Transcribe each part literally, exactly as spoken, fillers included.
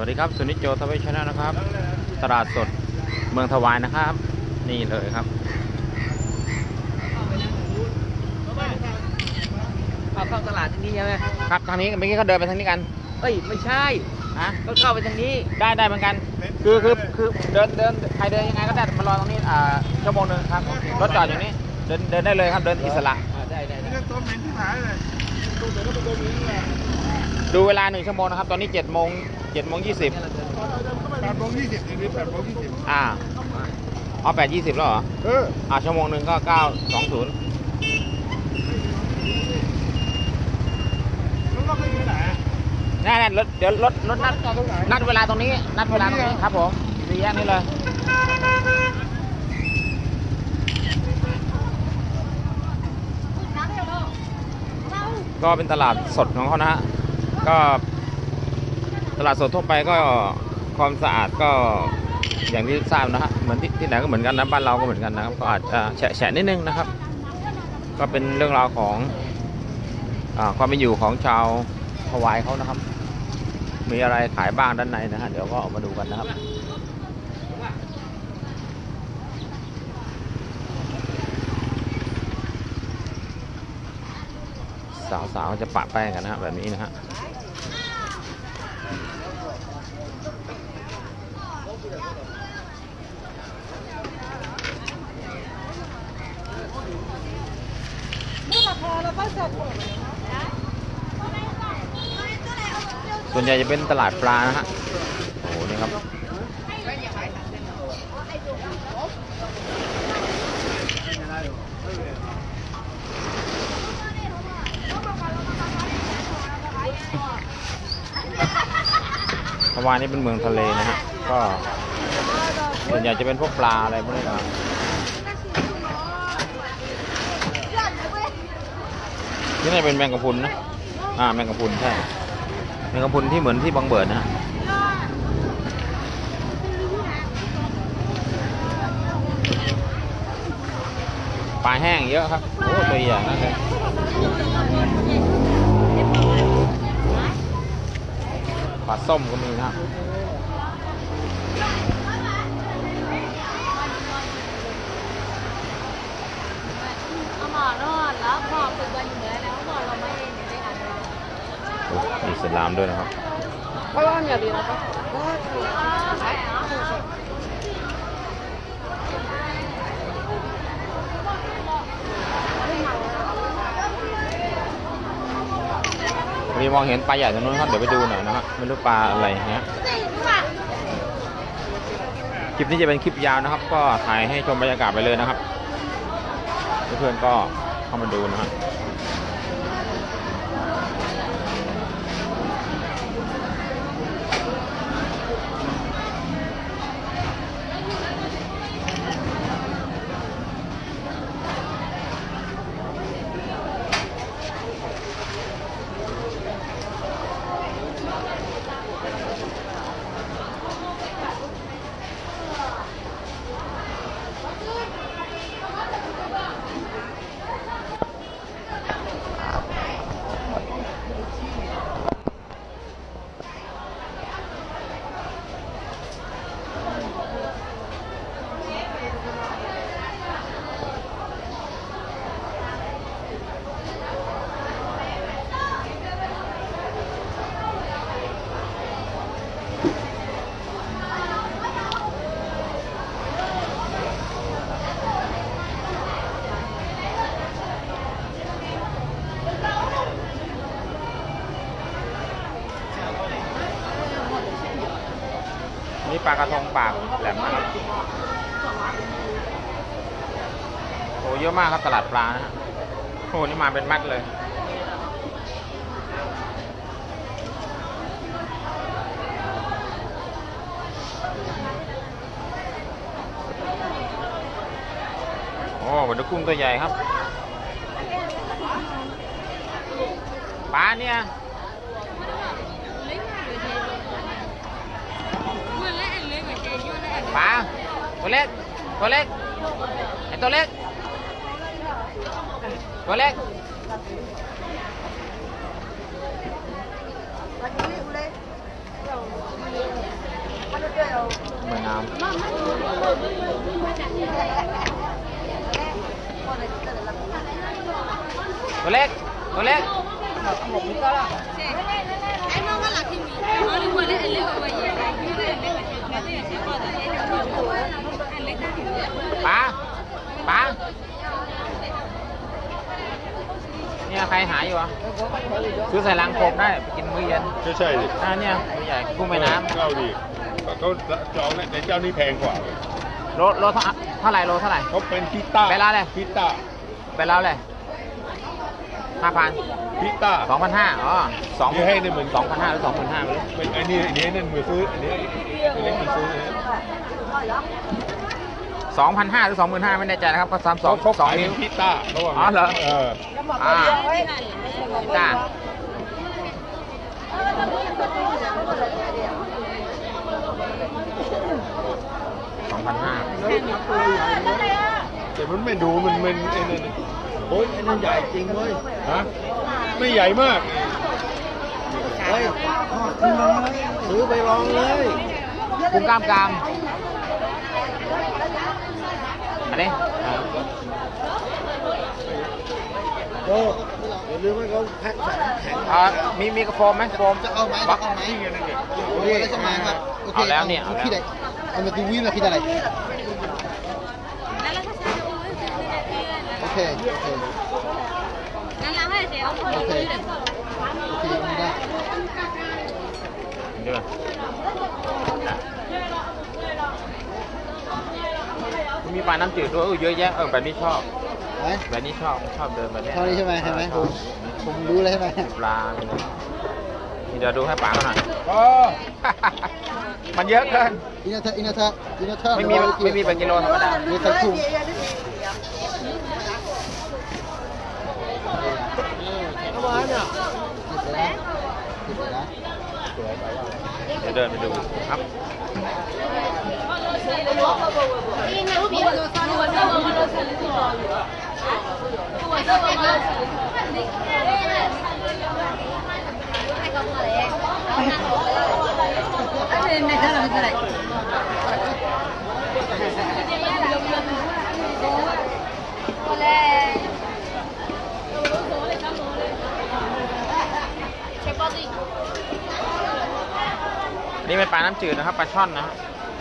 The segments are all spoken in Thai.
วัสดีครับสุนิจโจทวีชนะนะครับตลาดสดเมืองถวายนะครับนี่เลยครับเข้าเข้าตลาดที่นี่ใช่ไหมครับทางนี้เมื่อกี้เขาเดินไปทางนี้กันเอ้ยไม่ใช่ฮะก็เข้าไปทางนี้ได้ได้เหมือนกันคือคือคือเดินเดินใครเดินยังไงก็ได้มารอตรงนี้อ่าชั่วโมงนึงครับรถจอดอยู่นี่เดินเดินได้เลยครับเดินอิสระได้ได้ได้ดูเวลาหนึ่งชั่วโมงนะครับตอนนี้เจ็ดโมงเจ็ดโมงยี่สิบแปดโมงยี่สิบนี่แปดโมงยี่สิบอ่าเอาแปดยี่สิบแล้วเหรอเอออ่าชั่วโมงหนึ่งก็เก้าสองศูนย์แล้วเราไปที่ไหนแน่ๆรถเดี๋ยวรถรถนัดนัดเวลาตรงนี้นัดเวลาตรงนี้ครับผมสี่แยกนี้เลยก็เป็นตลาดสดของเขานะฮะก็ตลาดสดทั่วไปก็ความสะอาดก็อย่างที่ทราบนะฮะเหมือนที่ที่ไหนก็เหมือนกันนะบ้านเราก็เหมือนกันนะครับก็อาจจะแฉะแฉะนิดนึงนะครับก็เป็นเรื่องราวของอ่าความเป็นอยู่ของชาวฮาวายเขานะครับมีอะไรขายบ้างด้านในนะฮะเดี๋ยวก็ออกมาดูกันนะครับสาวๆจะปะแป้งกันนะฮะแบบนี้นะฮะส่วนใหญ่จะเป็นตลาดปลานะฮะโอ้โหนี่ครับฮาวายนี่เป็นเมืองทะเลนะฮะก็ส่วนใหญ่จะเป็นพวกปลาอะไรพวกนี้นะนี่น่าเป็นแมงกะพรุนนะอ่าแมงกะพรุนใช่แมงกะพรุนที่เหมือนที่บางเบิดนะฮะปลาแห้งเยอะครับโอ้ตัวใหญ่นั่นเลยปลาส้มก็มีนะครับมีสลามด้วยนะครับมีมองเห็นปลาใหญ่ตรงนู้นครับเดี๋ยวไปดูหน่อยนะครับไม่รู้ปลาอะไรเงี้ยคลิปนี้จะเป็นคลิปยาวนะครับก็ถ่ายให้ชมบรรยากาศไปเลยนะครับเพื่อนๆก็เข้ามาดูนะครับนี่ปลากระทงปากแหลมนะครับโอ้เยอะมากครับตลาดปลานะฮะโอ้นี่มาเป็นมัดเลยโอ้มาดูกุ้งตัวใหญ่ครับปลาเนี่ยปลาตัวเล็กตัวเล็กไอตัวเล็กตัวเล็ก Lagi boleh. น้ำตัวเล็กตัวเล็กป้าป้าเนี่ยใครหาอยู่อ่ะซื้อใส่ลังโคมได้ไปกินมื้อเย็นก็ใช่ดิอ่าเนี่ยมื้อใหญ่กุ้งแม่น้ำเจ้าดิเขาจองในเจ้านี่แพงกว่าโลโลเท่าเท่าไหร่โลเท่าไหร่เขาเป็นพิต้าไปร้านอะไรพิต้าไปแล้วเลยห้าพันพิต้าสองพันห้าอ๋อสองนี่ให้เนี่ยเหมือนสองพันห้าหรือสองพันห้าไม่รู้เป็นไอ้นี่ไอ้นี่นั่นมือซื้ออันนี้ไอ้เล็กมือซื้อนะสองพันห้าหรือสองหมื่นห้าไม่แน่ใจนะครับก็สามสองเขาสองขายเป็นิ้วนพิต้าเขาว่าอ๋อเหรอเอออ่าจ้าสองพันห้าแต่มันไม่ดูมันมันไอ้นั่นโอ้ยไอ้นั่นใหญ่จริงเว้ยฮะไม่ใหญ่มากเฮ้ยซื้อไปลองเลยกุ้งกล้ามกรามอันนี้โอ้อย่าลืมว่าเขาแพ็คใส่แข็งอ่ามีมีกระโฟมไหมโฟมจะเอาไหมจะบักเอาไหมนี่ไงนั่นเด็กโอเคแล้วใช่ไหมครับโอเคเอาแล้วเนี่ยเอาแล้วคิดอะไรเอามาดูวินแล้วคิดอะไรโอเคโอเคโอเคโอเคไม่ได้เดี๋ยวมีปลาน้ำจืดด้วยเออเยอะแยะเออแบบนี้ชอบไหมแบบนี้ชอบชอบเดินแบบนี้เท่านี้ใช่ไหมใช่ไหมชผอบมผมรู้เลยใช่ไหมปลานี่เดี๋ยวดูให้ป๋าเขาหน่อยอ๋อมันเยอะเกินอินเทอร์อินเทอร์อินเทอร์ไม่มีไม่มีเป็นกิโลธรรมดามีใส่ถุงประมาณเนี่ยติดเลยนะติดเลยนะเดี๋ยวเดินไปดูครับนี่เป็นปลาน้ำจืดนะครับปลาช่อนนะฮะ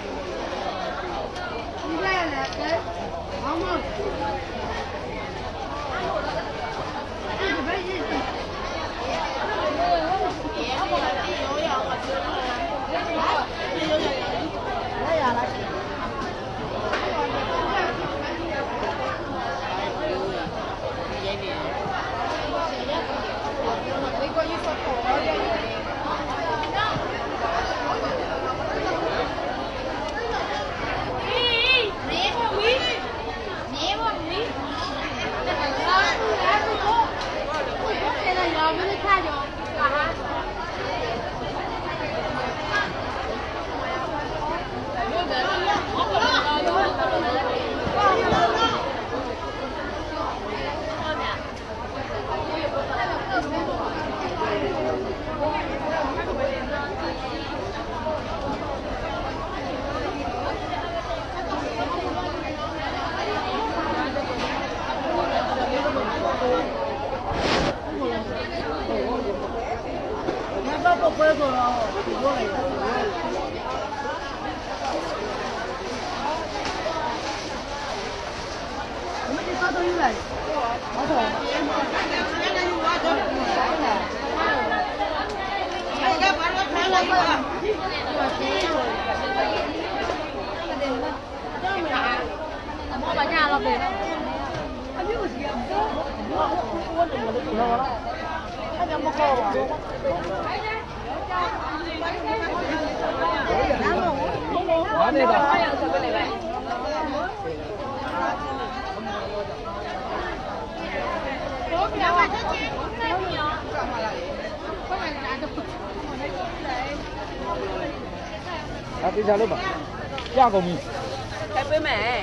啊，这下来吧，价格米。 台北美。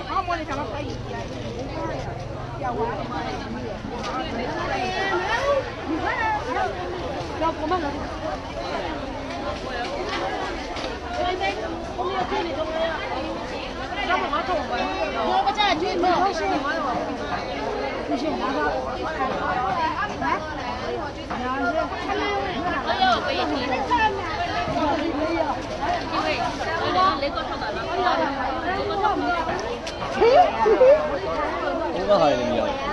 要不慢点。 我这去没有事。不行，拿着。来，我有可以提。因为你你個出嚟啦，你個出嚟。 應該係零油。